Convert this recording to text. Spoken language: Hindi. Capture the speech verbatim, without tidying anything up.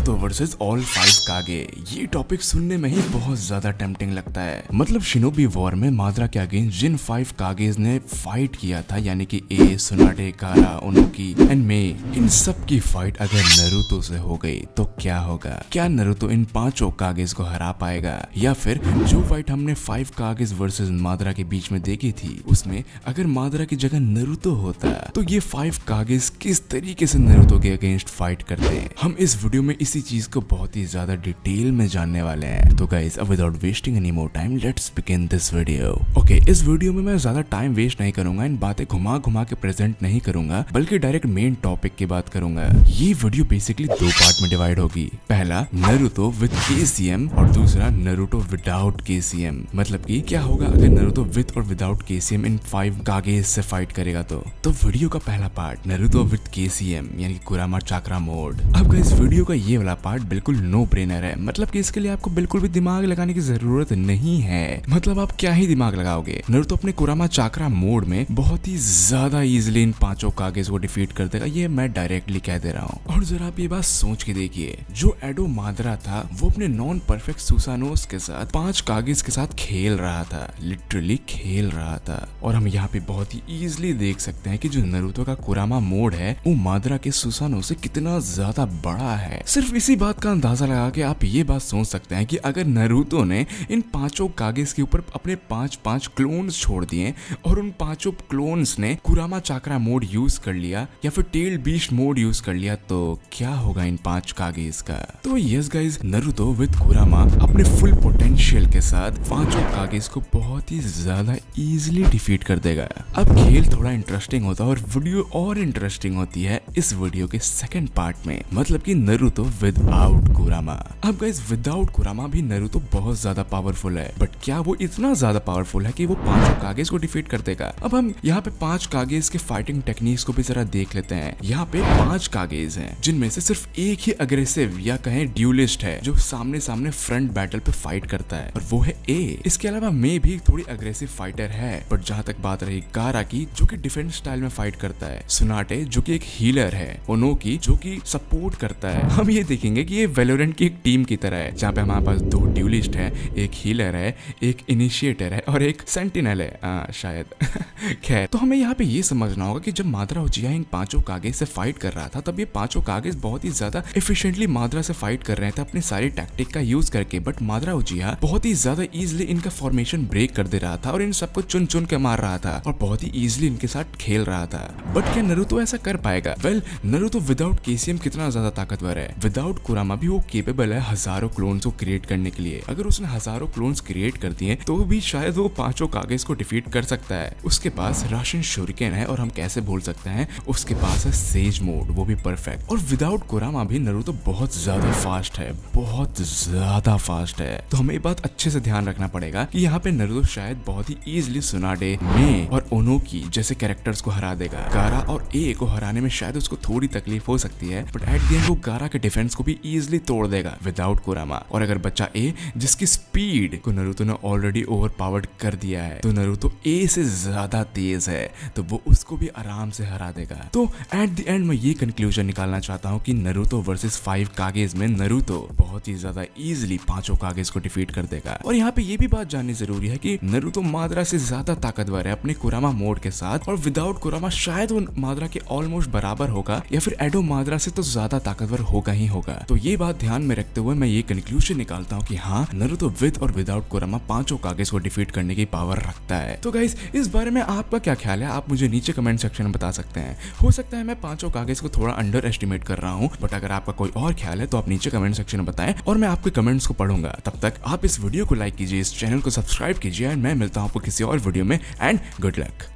नरूतो वर्सेस ऑल फाइव कागे। ये टॉपिक सुनने में ही बहुत ज्यादा टेम्पटिंग लगता है। मतलब शिनोबी वॉर में माद्रा के अगेंस्ट जिन फाइव कागेज ने फाइट किया था, यानी कि ए, सुनाडे, कारा, ओनोकी एंड मे, इन सब की फाइट अगर नरूतो से हो गई तो क्या होगा? क्या नरूतो इन पांचों कागेज को हरा पाएगा? या फिर जो फाइट हमने फाइव कागेज वर्सेस माद्रा के बीच में देखी थी, उसमें अगर माद्रा की जगह नरूतो होता तो ये फाइव कागेज किस तरीके से नरूतो के अगेंस्ट फाइट करते हैं, हम इस वीडियो में इसी चीज को बहुत ही ज्यादा डिटेल में जानने वाले हैं। तो गाइस, अब without wasting any more time, let's begin this video. Okay, इस वीडियो में मैं ज्यादा टाइम वेस्ट नहीं करूंगा, इन बातें घुमा घुमा के प्रेजेंट नहीं करूंगा, बल्कि डायरेक्ट मेन टॉपिक की बात करूंगा। ये वीडियो बेसिकली दो पार्ट में डिवाइड होगी। पहला नरूतो विद केसीएम और दूसरा नरूतो विदाउट केसीएम। मतलब कि क्या होगा अगर नरूतो विद और विदाउट केसीएम इन फाइव कागेज से फाइट करेगा। तो तो वीडियो का पहला पार्ट नरूतो विद केसीएम यानी कि कुरामा चाक्रा मोड। अब गाइस, वीडियो का ये वाला पार्ट बिल्कुल नो ब्रेनर है। मतलब कि इसके लिए आपको बिल्कुल भी दिमाग लगाने की जरूरत नहीं है। मतलब आप क्या ही दिमाग लगाओगे, नरूतो अपने कुरामा चाक्रा मोड में बहुत ही ज्यादा इजीली इन पांचों कागेज को डिफीट कर देगा। ये मैं डायरेक्टली कह दे रहा हूँ। और जरा आप ये बात सोच के देखिए, जो एडो माद्रा था वो अपने नॉन परफेक्ट सुसानोस के साथ पांच कागेज के साथ खेल रहा था, लिटरली खेल रहा था। और हम यहाँ पे बहुत ही इजीली देख सकते हैं कि जो नरूतो का कुरामा मोड है वो माद्रा के सुसानो से कितना ज्यादा बड़ा है। सिर्फ इसी बात का अंदाजा लगा के आप ये बात सोच सकते हैं कि अगर नरूतो ने इन पांचों कागेज के ऊपर अपने पांच पांच क्लोन्स छोड़ दिए और उन पांचों क्लोन्स ने कुरामा चाक्रा मोड यूज कर लिया या फिर टेल बीस्ट मोड यूज कर लिया, तो क्या होगा इन पांच कागेज का? तो यस गाइज, नरूतो विद कुरामा अपने फुल पोटेंशियल के साथ पांचों कागेज को बहुत ही ज्यादा इजीली डिफीट कर देगा। अब खेल थोड़ा इंटरेस्टिंग होता है और वीडियो और इंटरेस्टिंग होती है इस वीडियो के सेकंड पार्ट में, मतलब कि नरूतो विदाउट कुरामा। अब गाइस, विदाउट कुरामा भी नरूतो बहुत ज्यादा पावरफुल है, बट क्या वो इतना ज्यादा पावरफुल है कि वो पांचों कागेज को डिफीट कर देगा? अब हम यहाँ पे पांच कागेज के फाइटिंग टेक्निक्स को भी जरा देख लेते हैं। यहाँ पे पांच कागेज हैं, जिनमें से सिर्फ एक ही अग्रेसिव या कहें ड्यूलिस्ट है जो सामने सामने फ्रंट बैटल पे फाइट करता है, और वो है ए। इसके अलावा मे भी थोड़ी अग्रेसिव फाइटर है, बट जहाँ तक बात रही कारा की, जो कि डिफेंस स्टाइल में फाइट करता है, सुनाटे जो कि एक हीलर है, ओनोकी जो कि सपोर्ट करता है। हम ये देखेंगे कि ये वेलोरेंट की एक टीम की तरह है, जहाँ पे हमारे पास दो ड्यूलिस्ट है, एक हीलर है, एक इनिशिएटर है और एक सेंटिनल है आ, शायद खैर, तो हमें यहाँ पे ये समझना होगा कि जब माद्रा उचिहा इन पांचों कागेज से फाइट कर रहा था, तब ये पांचों कागेज बहुत ही ज्यादा एफिशिएंटली माद्रा से फाइट कर रहे थे अपनी सारी टैक्टिक का यूज करके। बट माद्रा उचिहा बहुत ही ज्यादा इजिली इनका फॉर्मेशन ब्रेक कर दे रहा था और इन सबको चुन चुन के मार रहा था और बहुत ही इजिली इनके साथ खेल रहा था। बट क्या नरूतो ऐसा कर पाएगा? वेल, नरूतो विदाउट केसीएम कितना ज्यादा ताकतवर है। विदाउट कुरामा भी वो केपेबल है हजारों क्लोन्स को क्रिएट करने के लिए। अगर उसने हजारों क्लोन्स क्रिएट कर दिए तो भी शायद वो पांचों कागेज को डिफीट कर सकता है। उसके पास राशन शूरिकेन है और हम कैसे भूल सकते हैं उसके पास है सेज मोड, वो भी परफेक्ट। और विदाउट कुरामा भी नरूतो बहुत ज्यादा फास्ट है, बहुत ज्यादा फास्ट है। तो हमें ये बात अच्छे से ध्यान रखना पड़ेगा कि यहाँ पे नरूतो शायद बहुत ही इजिली सुनाडे, मे और ओनोकी जैसे कैरेक्टर्स को हरा देगा। गारा और ए को हराने में शायद उसको थोड़ी तकलीफ हो सकती है, बट एट द एंड वो गारा के डिफेंस को भी इजीली तोड़ देगा विदाउट कुरामा। और अगर बच्चा ए, जिसकी स्पीड को नरूतो ने ऑलरेडी ओवरपावर्ड कर दिया है, तो नरूतो ए से ज्यादा तेज है, तो वो उसको भी आराम से हरा देगा। तो एट द एंड मैं ये कंक्लूजन निकालना चाहता हूँ कि नरूतो वर्सेस फाइव कागेज में नरूतो बहुत ही ज्यादा इजीली पांचों कागेज को डिफीट कर देगा। और यहाँ पे ये भी बात जाननी जरूरी है कि नरूतो माद्रा से ज्यादा ताकतवर है अपने कुरामा मोड के साथ, और विदाउट कुरामा शायद वो माद्रा के ऑलमोस्ट बराबर होगा, या फिर एडो माद्रा से तो ज्यादा ताकतवर होगा ही होगा। तो ये बात ध्यान में रखते हुए मैं ये कंक्लूजन निकालता हूँ कि हाँ, नरूतो विद और विदाउट कुरामा पांचों कागेज को डिफीट करने की पावर रखता है। तो गाइस, इस बारे में आपका क्या ख्याल है? आप मुझे नीचे कमेंट सेक्शन में बता सकते हैं। हो सकता है मैं पांचों कागेज को थोड़ा अंडर एस्टिमेट कर रहा हूँ, बट अगर आपका कोई और ख्याल है तो आप नीचे कमेंट सेक्शन में बताएं और मैं आपके कमेंट्स को पढ़ूंगा। तब तक आप इस वीडियो को लाइक कीजिए, इस चैनल को सब्सक्राइब कीजिए, एंड मैं मिलता हूँ आपको किसी और वीडियो में, एंड गुड लक।